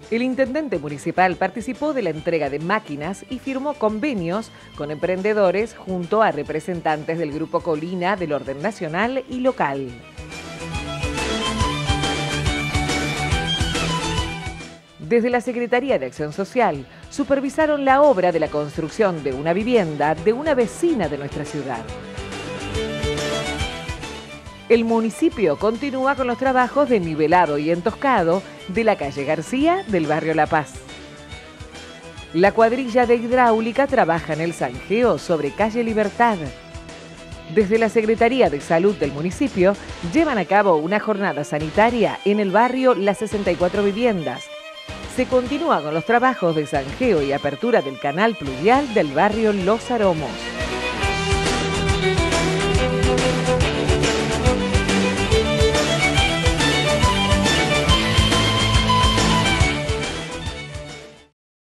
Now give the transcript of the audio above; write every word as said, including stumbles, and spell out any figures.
El intendente municipal participó de la entrega de máquinas y firmó convenios con emprendedores junto a representantes del Grupo Colina del orden nacional y local. Desde la Secretaría de Acción Social supervisaron la obra de la construcción de una vivienda de una vecina de nuestra ciudad. El municipio continúa con los trabajos de nivelado y entoscado de la calle García del barrio La Paz. La cuadrilla de hidráulica trabaja en el zanjeo sobre calle Libertad. Desde la Secretaría de Salud del municipio llevan a cabo una jornada sanitaria en el barrio Las sesenta y cuatro Viviendas. Se continúa con los trabajos de zanjeo y apertura del canal pluvial del barrio Los Aromos.